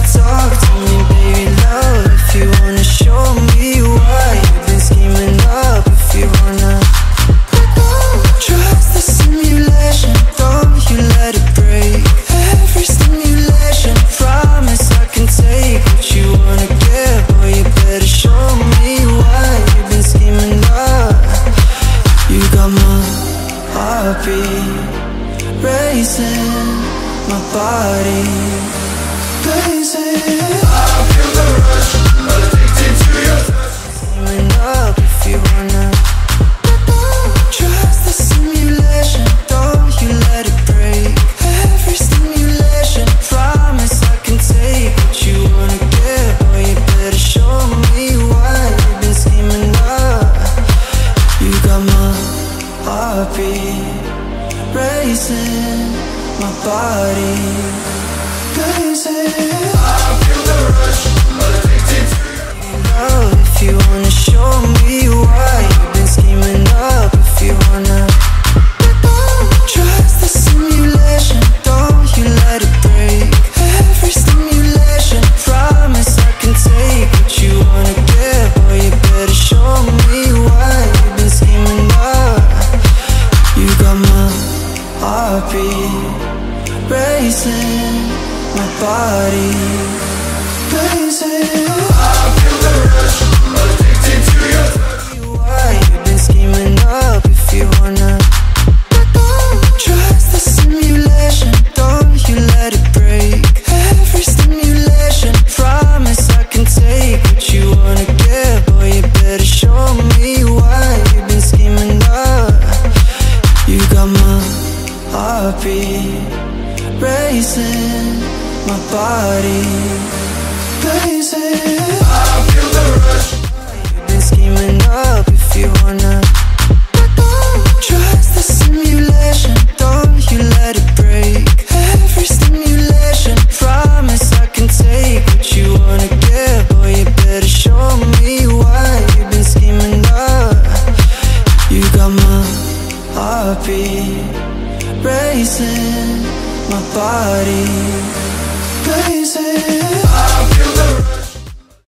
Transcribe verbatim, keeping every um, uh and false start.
talk to me, baby, love. If you wanna show me why you've been scheming up, if you wanna trust the simulation, don't you let it break. Every stimulation, promise I can take what you wanna give. Boy, you better show me why you've been scheming up. You got my heartbeat racing, my body blazing. I feel the rush, addicted to your touch. Scheming up if you wanna trust the simulation, don't you let it break. Every stimulation, promise I can take what you wanna give. Boy, you better show me why you've been scheming up. You got my heartbeat racing, my body blazing. I feel the rush, addicted to your love. If you wanna show me why you've been scheming up, if you wanna trust the simulation, don't you let it break. Every stimulation, promise I can take what you wanna give. Boy, you better show me why you've been scheming up. You got my heartbeat racing, my body blazing. I feel the rush, addicted to your touch. Why you've been scheming up, if you wanna trust the simulation, don't you let it break. Every stimulation, promise I can take what you wanna give. Boy, you better show me why you've been scheming up. You got my heartbeat racing, my body blazing. I feel the rush. You've been scheming up, if you wanna trust the simulation, don't you let it break. Every stimulation, promise I can take what you wanna give. Boy, you better show me why you've been scheming up. You got my heartbeat racing, my body blazing.